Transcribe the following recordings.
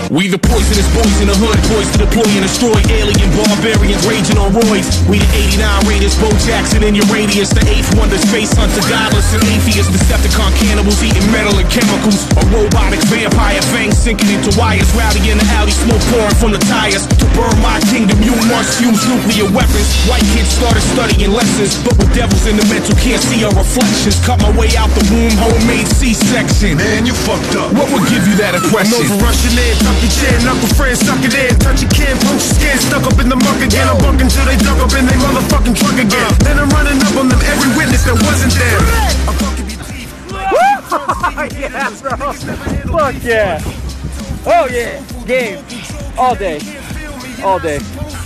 We the poisonous boys in the hood, poised to deploy and destroy alien barbarians raging on roids. We the 89 Raiders, Bo Jackson in your radius, the 8th wonder, space hunter, godless and atheist, Decepticon cannibals eating metal and chemicals, a robotic vampire, fangs sinking into wires, rowdy in the alley, smoke pouring from the tires. To burn my kingdom, you must use nuclear weapons. White kids started studying lessons, but with devils in the mental, can't see our reflections. Cut my way out the womb, homemade C-section. Man, you fucked up. What would give you that impression? Over Russian air, tuck your chin, knuckle friends, suck it in. Touch your kin, punch your skin, stuck up in the muck again. I'm bucking till they dug up in they motherfucking truck again. Then I'm running up on them, every witness that wasn't there. I'm fucking your teeth. Yeah, bro. Fuck yeah. Oh yeah. Game. All day. All day.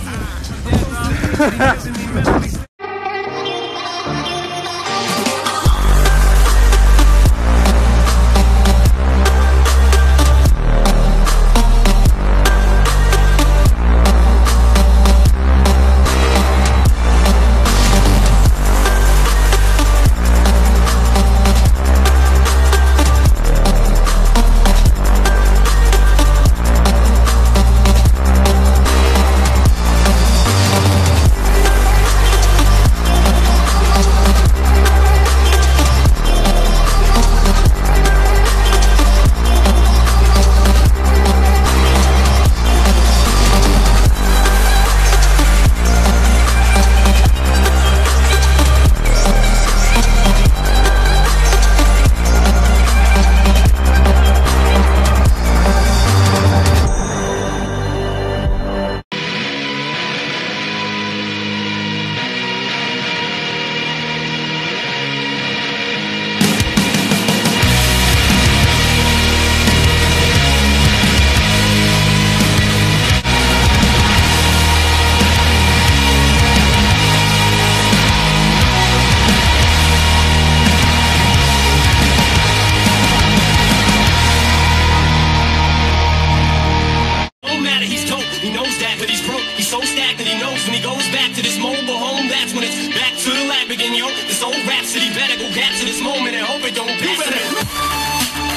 He's so stacked that he knows when he goes back to this mobile home, that's when it's back to the lab again, yo. This old rhapsody better go capture this moment and hope it don't pass it.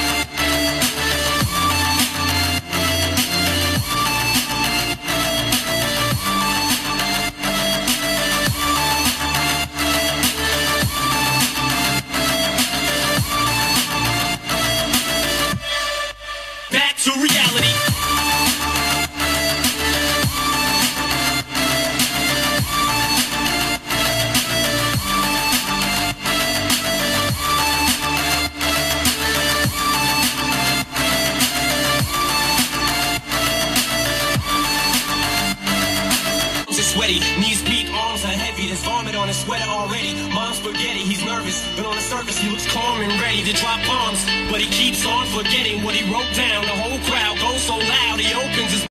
To reality. Sweaty, knees weak, arms are heavy. There's vomit on his sweater already. Mom's spaghetti, he's nervous, but on the surface he looks calm and ready to drop bombs. But he keeps on forgetting what he wrote down. The whole crowd goes so loud, he opens his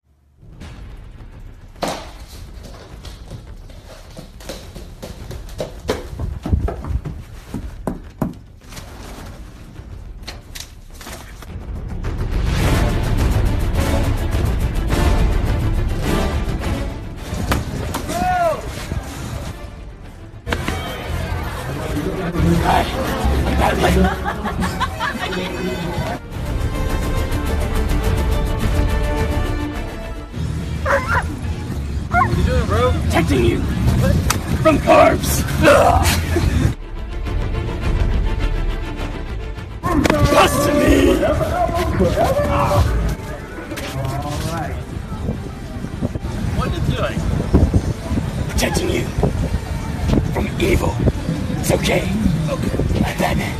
What you doing, bro? Protecting you from carbs. Trust me. Alright. What are you doing? Protecting you from evil. It's okay. Okay. Like Batman.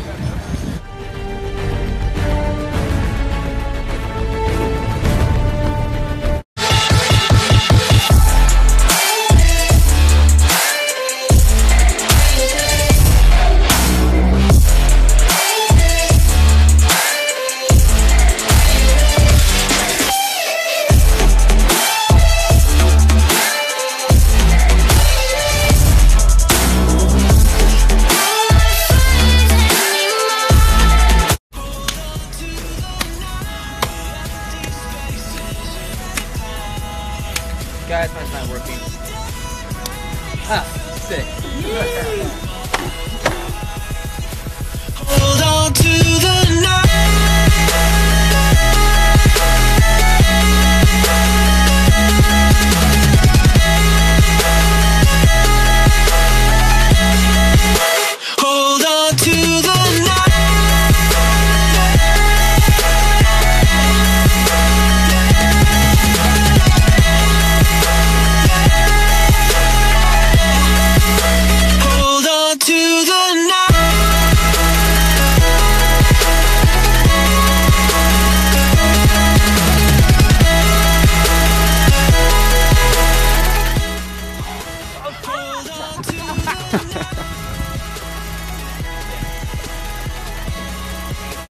Guys, mine's not working. Ah, sick. Hold on to